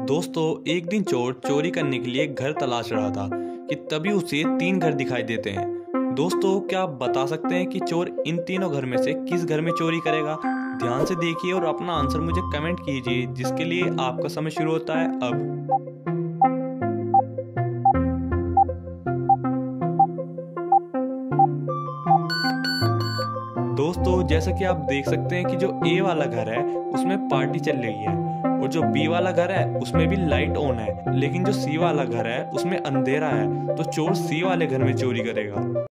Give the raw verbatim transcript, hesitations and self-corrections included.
दोस्तों, एक दिन चोर चोरी करने के लिए घर तलाश रहा था कि तभी उसे तीन घर दिखाई देते हैं। दोस्तों, क्या आप बता सकते हैं कि चोर इन तीनों घर में से किस घर में चोरी करेगा? ध्यान से देखिए और अपना आंसर मुझे कमेंट कीजिए, जिसके लिए आपका समय शुरू होता है अब। दोस्तों, जैसा कि आप देख सकते हैं कि जो ए वाला घर है उसमें पार्टी चल रही है और जो बी वाला घर है उसमें भी लाइट ऑन है, लेकिन जो सी वाला घर है उसमें अंधेरा है। तो चोर सी वाले घर में चोरी करेगा।